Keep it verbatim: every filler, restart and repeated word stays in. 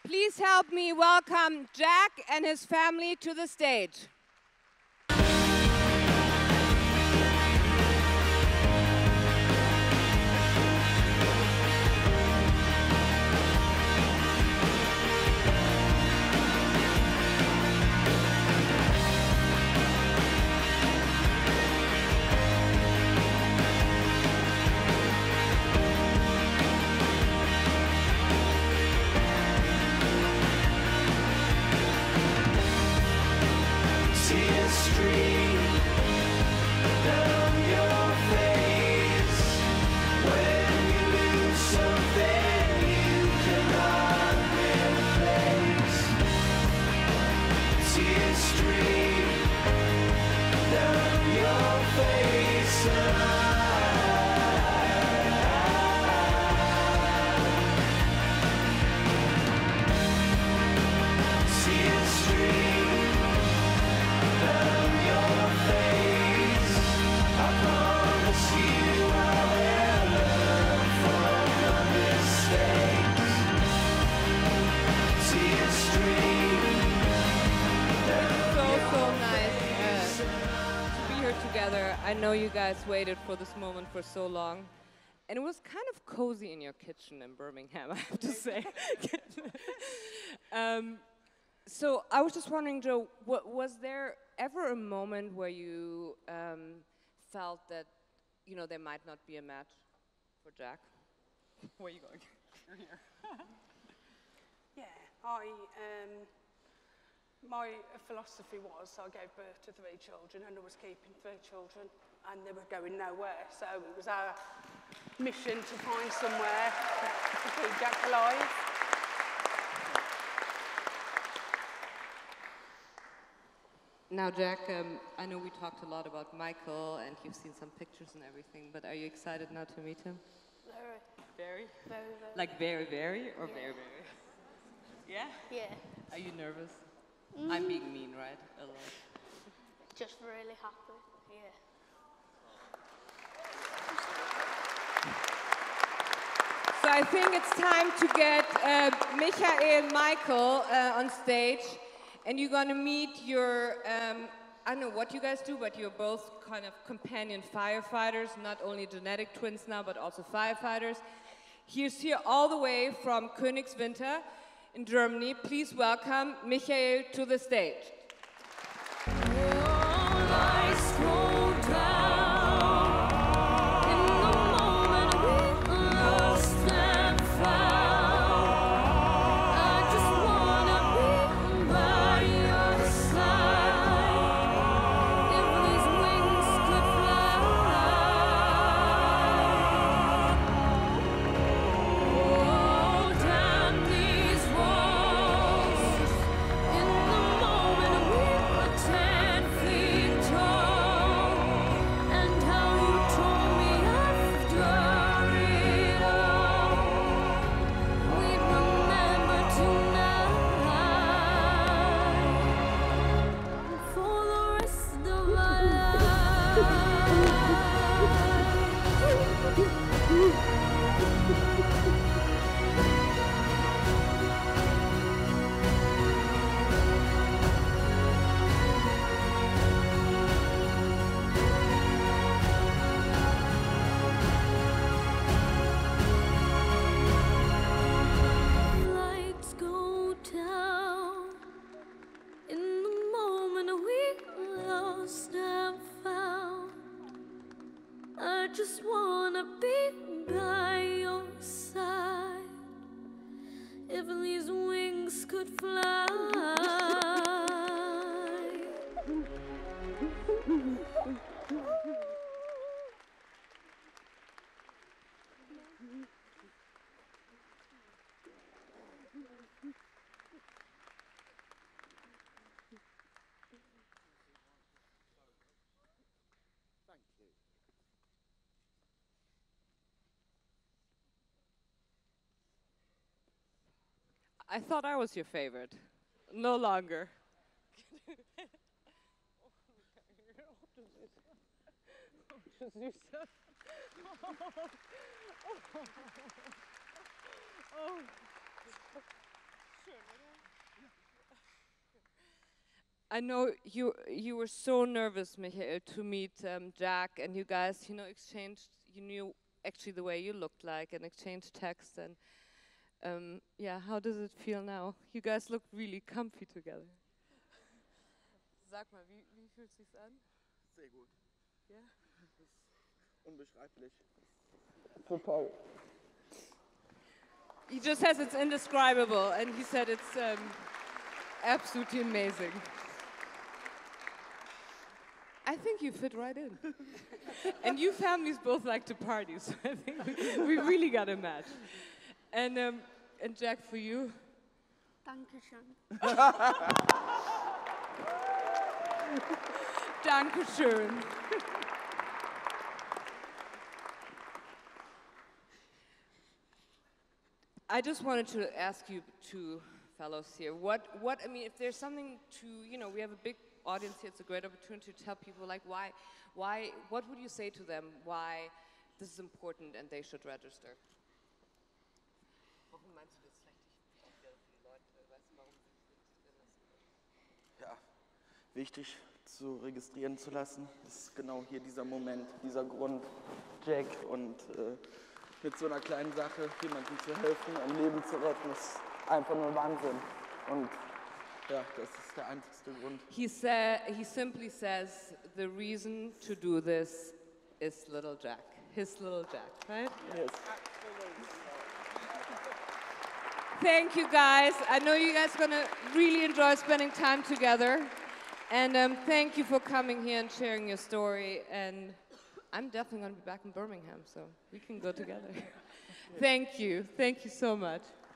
Please help me welcome Jack and his family to the stage. I know you guys waited for this moment for so long, and it was kind of cozy in your kitchen in Birmingham, I have to say. um, so I was just wondering, Joe, what, was there ever a moment where you um, felt that, you know, there might not be a match for Jack? Where are you going? Here. Yeah, I. Um, My philosophy was I gave birth to three children and I was keeping three children and they were going nowhere. So it was our mission to find somewhere to keep Jack alive. Now, Jack, um, I know we talked a lot about Michael and you've seen some pictures and everything, but are you excited now to meet him? Very. Very? Very, very. Like very, very or yeah. very, very? Yeah? Yeah. Are you nervous? Mm. I'm being mean, right? A lot. Just really happy, yeah. So I think it's time to get uh, Michael and Michael uh, on stage, and you're going to meet your, um, I don't know what you guys do, but you're both kind of companion firefighters, not only genetic twins now, but also firefighters. He's here all the way from Königswinter in Germany. Please welcome Michael to the stage. Just wanna be by your side. If these wings could fly. I thought I was your favorite. No longer. I know you you were so nervous, Michael, to meet um, Jack, and you guys, you know, exchanged. You knew actually the way you looked like, and exchanged texts. And um, yeah, how does it feel now? You guys look really comfy together. Sag mal, wie wie fühlt sich's an? Sehr gut. Ja. Das ist unbeschreiblich. Total. He just says it's indescribable, and he said it's um, absolutely amazing. I think you fit right in. And you families both like to party, so I think we, we really got a match. And um, and Jack, for you? Dankeschön. Dankeschön. I just wanted to ask you two fellows here, what, what, I mean, if there's something to, you know, we have a big audience here, it's a great opportunity to tell people, like, why, why, what would you say to them, why this is important and they should register? Warum meinst du das vielleicht wichtig für die Leute, weißt du, warum sie sich registrieren lassen? Ja, wichtig zu registrieren zu lassen, ist genau hier dieser Moment, dieser Grund, Jack, und äh, mit so einer kleinen Sache jemandem zu helfen, ein Leben zu retten, ist einfach nur Wahnsinn. Und ja, das ist der einzigste Grund. He, sa he simply says, the reason to do this is little Jack, his little Jack, right? Yes. Thank you guys. I know you guys are gonna really enjoy spending time together. And um, thank you for coming here and sharing your story. And I'm definitely gonna be back in Birmingham, so we can go together. Thank you. Thank you so much.